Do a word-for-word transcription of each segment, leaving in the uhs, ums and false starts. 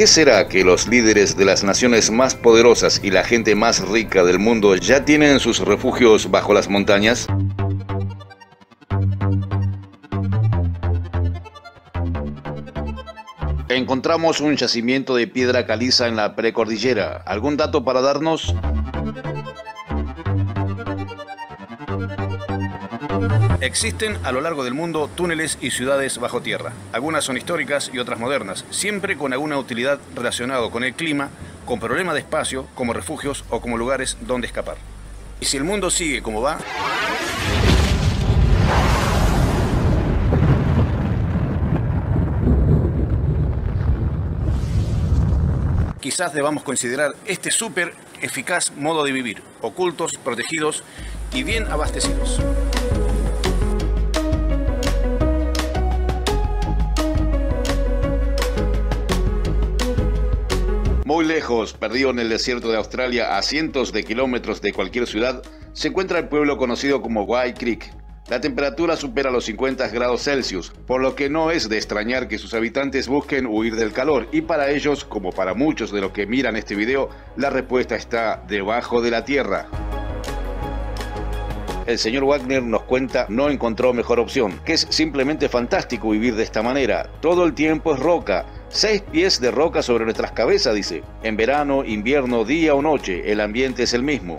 qué será que los líderes de las naciones más poderosas y la gente más rica del mundo ya tienen sus refugios bajo las montañas? Encontramos un yacimiento de piedra caliza en la precordillera. ¿Algún dato para darnos? Existen a lo largo del mundo túneles y ciudades bajo tierra. Algunas son históricas y otras modernas, siempre con alguna utilidad relacionada con el clima, con problemas de espacio, como refugios o como lugares donde escapar. Y si el mundo sigue como va, quizás debamos considerar este súper eficaz modo de vivir, ocultos, protegidos y bien abastecidos. Muy lejos, perdido en el desierto de Australia, a cientos de kilómetros de cualquier ciudad, se encuentra el pueblo conocido como White Creek. La temperatura supera los cincuenta grados Celsius, por lo que no es de extrañar que sus habitantes busquen huir del calor, y para ellos, como para muchos de los que miran este video, la respuesta está debajo de la tierra. El señor Wagner nos cuenta no encontró mejor opción, que es simplemente fantástico vivir de esta manera. Todo el tiempo es roca, seis pies de roca sobre nuestras cabezas, dice. En verano, invierno, día o noche, el ambiente es el mismo.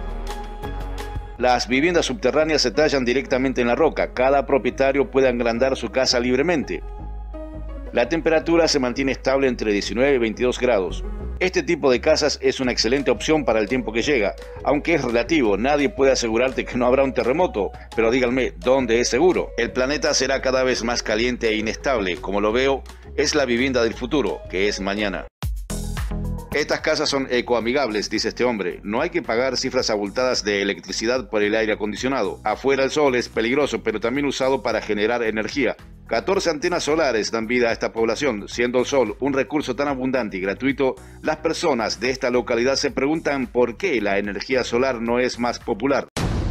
Las viviendas subterráneas se tallan directamente en la roca, cada propietario puede agrandar su casa libremente. La temperatura se mantiene estable entre diecinueve y veintidós grados. Este tipo de casas es una excelente opción para el tiempo que llega, aunque es relativo, nadie puede asegurarte que no habrá un terremoto, pero díganme, ¿dónde es seguro? El planeta será cada vez más caliente e inestable, como lo veo, es la vivienda del futuro, que es mañana. Estas casas son ecoamigables, dice este hombre. No hay que pagar cifras abultadas de electricidad por el aire acondicionado. Afuera el sol es peligroso, pero también usado para generar energía. catorce antenas solares dan vida a esta población. Siendo el sol un recurso tan abundante y gratuito, las personas de esta localidad se preguntan por qué la energía solar no es más popular.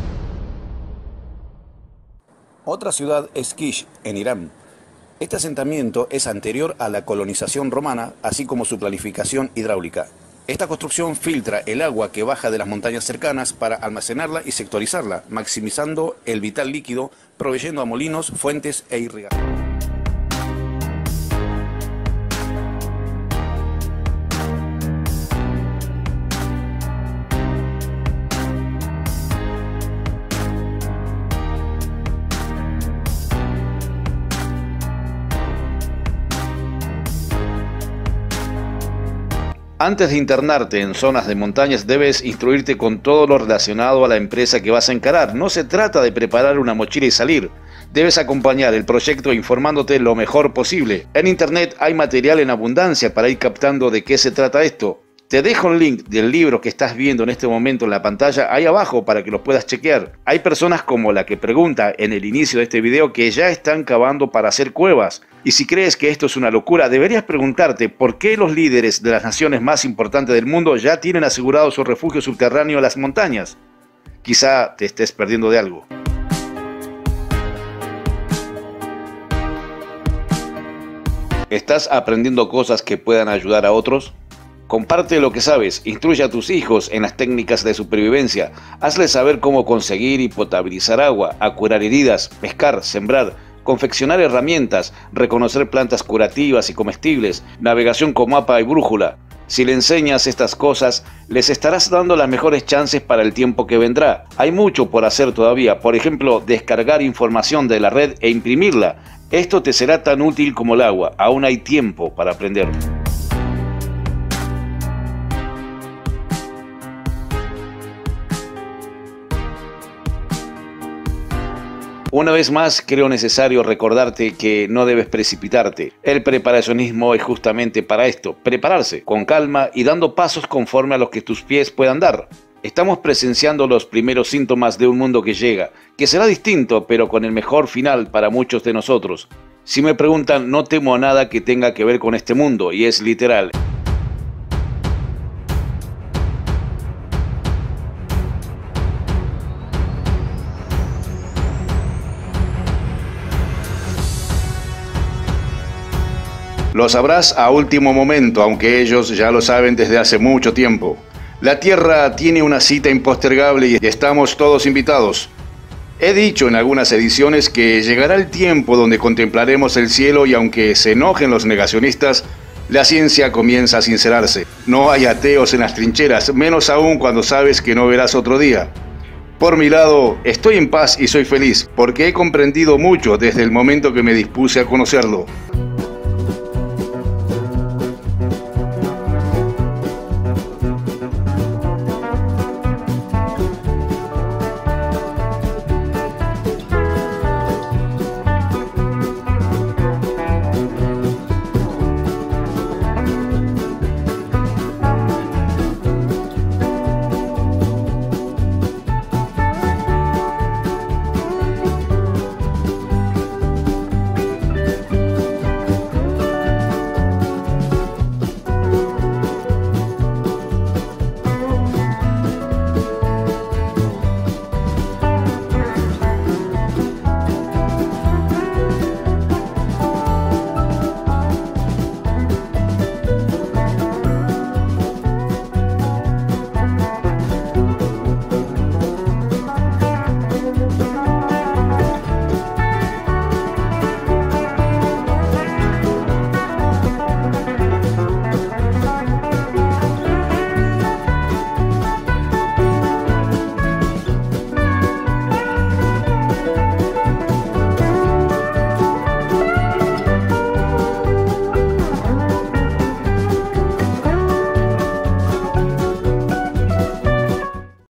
Otra ciudad es Kish, en Irán. Este asentamiento es anterior a la colonización romana, así como su planificación hidráulica. Esta construcción filtra el agua que baja de las montañas cercanas para almacenarla y sectorizarla, maximizando el vital líquido, proveyendo a molinos, fuentes e irrigación. Antes de internarte en zonas de montañas debes instruirte con todo lo relacionado a la empresa que vas a encarar. No se trata de preparar una mochila y salir. Debes acompañar el proyecto informándote lo mejor posible. En internet hay material en abundancia para ir captando de qué se trata esto. Te dejo el link del libro que estás viendo en este momento en la pantalla ahí abajo para que lo puedas chequear. Hay personas como la que pregunta en el inicio de este video que ya están cavando para hacer cuevas. Y si crees que esto es una locura, deberías preguntarte por qué los líderes de las naciones más importantes del mundo ya tienen asegurado su refugio subterráneo en las montañas. Quizá te estés perdiendo de algo. ¿Estás aprendiendo cosas que puedan ayudar a otros? Comparte lo que sabes, instruye a tus hijos en las técnicas de supervivencia, hazles saber cómo conseguir y potabilizar agua, a curar heridas, pescar, sembrar, confeccionar herramientas, reconocer plantas curativas y comestibles, navegación con mapa y brújula. Si le enseñas estas cosas, les estarás dando las mejores chances para el tiempo que vendrá. Hay mucho por hacer todavía, por ejemplo, descargar información de la red e imprimirla. Esto te será tan útil como el agua, aún hay tiempo para aprender. Una vez más, creo necesario recordarte que no debes precipitarte. El preparacionismo es justamente para esto, prepararse con calma y dando pasos conforme a los que tus pies puedan dar. Estamos presenciando los primeros síntomas de un mundo que llega, que será distinto, pero con el mejor final para muchos de nosotros. Si me preguntan, no temo a nada que tenga que ver con este mundo, y es literal. Lo sabrás a último momento, aunque ellos ya lo saben desde hace mucho tiempo. La Tierra tiene una cita impostergable y estamos todos invitados. He dicho en algunas ediciones que llegará el tiempo donde contemplaremos el cielo y aunque se enojen los negacionistas, la ciencia comienza a sincerarse. No hay ateos en las trincheras, menos aún cuando sabes que no verás otro día. Por mi lado, estoy en paz y soy feliz, porque he comprendido mucho desde el momento que me dispuse a conocerlo.